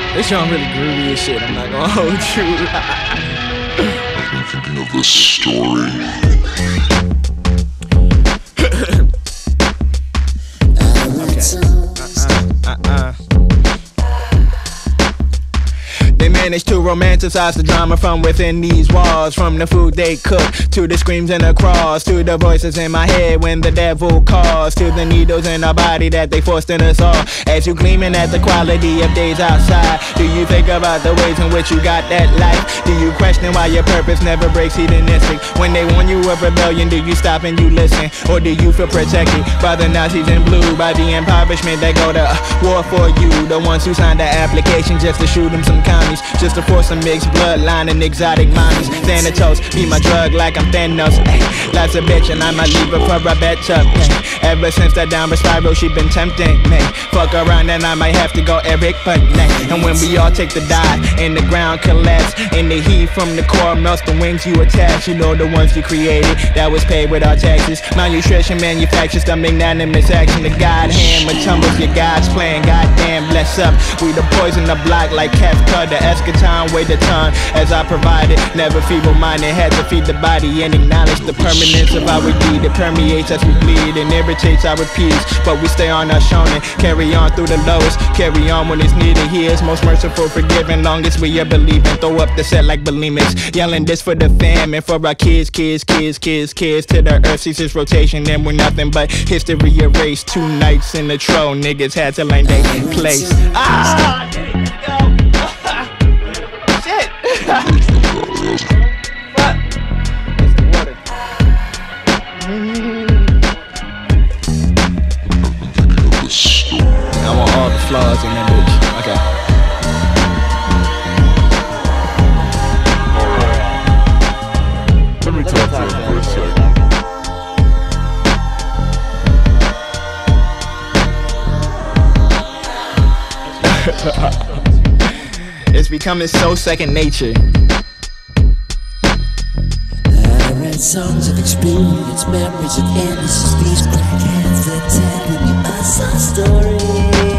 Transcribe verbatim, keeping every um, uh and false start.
This song really groovy as shit, I'm not gonna hold you. I've been thinking of this story. Okay. Uh-uh. Uh-uh. They managed to romanticize the drama from within these walls. From the food they cook, to the screams and the crawls, to the voices in my head when the devil calls, to the needles in our body that they forced in us all. As you gleaming at the quality of days outside, do you think about the ways in which you got that life? Do you question why your purpose never breaks hedonistic? When they warn you of rebellion, do you stop and you listen? Or do you feel protected by the Nazis in blue, by the impoverishment that go to war for you? The ones who signed the application just to shoot them some commies, just to force a mixed bloodline and exotic mommies. Thanatos, be my drug like I'm Thanos. Ay, life's a bitch and I might leave her for a better. Ay, ever since that downward spiral, she been tempting me. Fuck around and I might have to go Eric Putney. And when we all take the dive and the ground collapse, and the heat from the core melts the wings you attach, you know the ones you created, that was paid with our taxes. Malnutrition manufactures the magnanimous action. The God hand tumbles your God's plan. Goddamn, bless up. We the poison the block like Kafka. The eschaton weighed the ton as I provided. Never feeble-minded, had to feed the body and acknowledge the permanence of our deed. It permeates as we bleed and irritates our peace, but we stay on our shonen. Carry on through the lowest, carry on when it's needed. He is most merciful, forgiving, longest we are believing. Throw up the set like bulimics, yelling this for the fam and for our kids, kids, kids, kids, kids. To the earth sees its rotation and we're nothing but history erased. Two nights in the troll, niggas had to learn their place. Ah! Shit! Fuck! It's the water. I want all the flaws in that bitch. Okay. Let me talk to him for a second. It's becoming so second nature. I read songs of experience, memories of innocence. These black hands that tell me a story.